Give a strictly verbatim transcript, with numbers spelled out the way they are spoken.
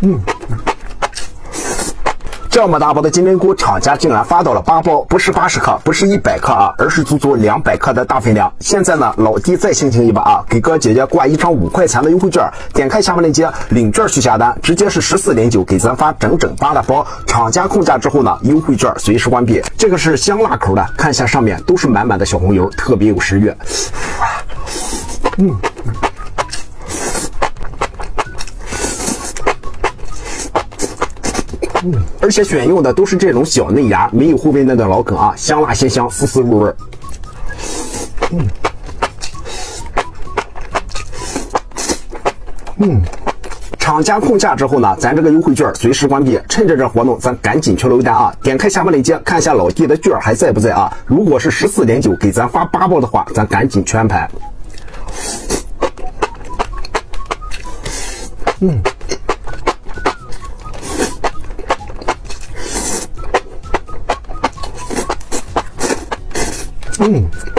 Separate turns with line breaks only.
嗯。这么大包的金针菇，厂家竟然发到了八包，不是八十克，不是一百克啊，而是足足两百克的大分量。现在呢，老弟再心情一把啊，给哥姐姐挂一张五块钱的优惠券，点开下面链接领券去下单，直接是十四点九给咱发整整八大包。厂家控价之后呢，优惠券随时关闭。这个是香辣口的，看一下上面都是满满的小红油，特别有食欲。嗯。嗯，而且选用的都是这种小嫩芽，没有后边那个老梗啊，香辣鲜香，丝丝入味。嗯，嗯，厂家控价之后呢，咱这个优惠券随时关闭，趁着这活动，咱赶紧去楼单啊！点开下面链接看一下老弟的券还在不在啊？如果是十四点九给咱发八包的话，咱赶紧去安排。嗯。嗯。